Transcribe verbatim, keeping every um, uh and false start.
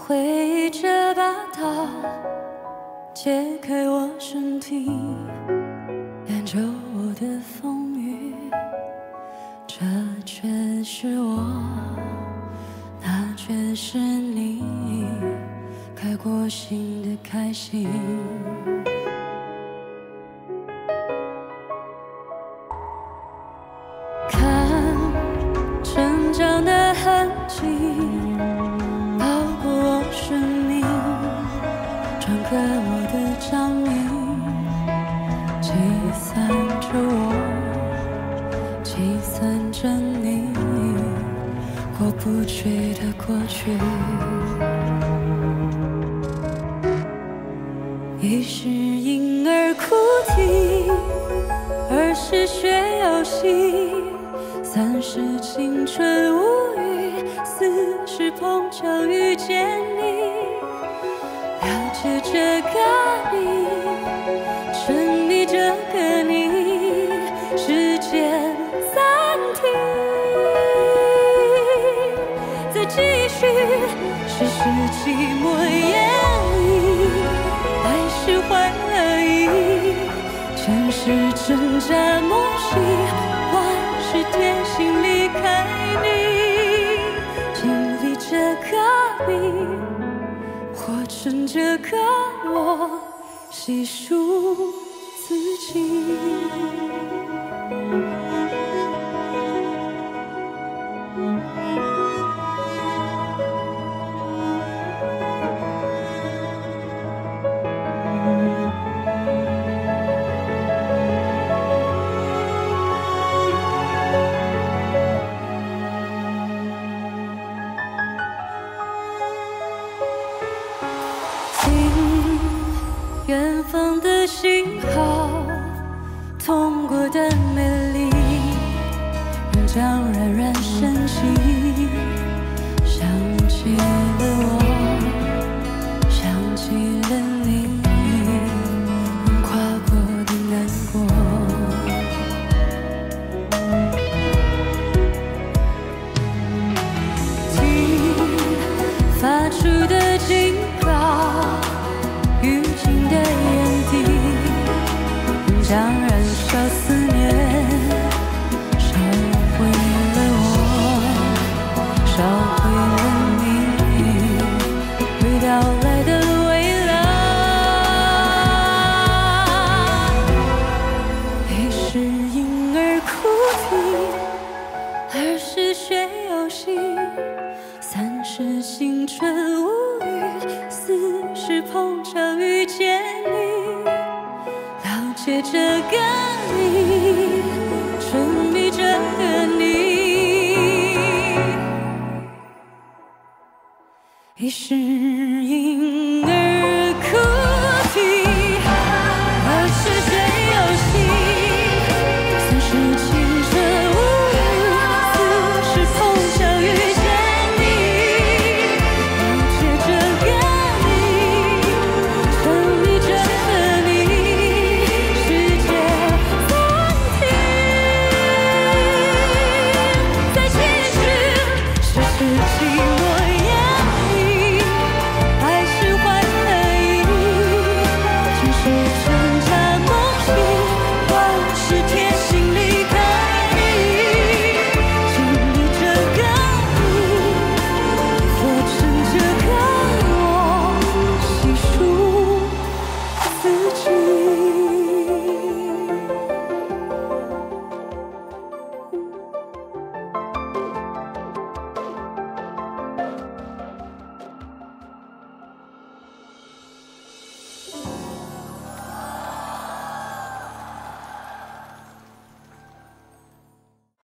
回忆这把刀，揭开我身体，研究我的风雨。这却是我，那却是你，开过心的开心。看成长的痕迹，包裹我生命，篆刻我的掌印，计算着我，计算着你，过不去的过去。一是婴儿哭啼，二是学游戏，三是青春无语，四是碰巧遇见你，了解这个你，沉迷这个你，时间暂停，再继续，世事寂寞眼里，爱是坏了意，前世挣扎梦袭，万是甜心离开你，经历这个你，活成这个我，细数自己。远方的信号，痛过的美丽，仍将冉冉升起。想起了我，想起了你，跨过的难过。听发出的警告，雨季的眼底，将燃烧思念，烧毁了我，烧毁了你，雨掉来的未来。一是婴儿哭啼，二是学游戏，三是青春无语，四是碰巧遇见你，了解这个你，沉迷这个你，已是婴儿。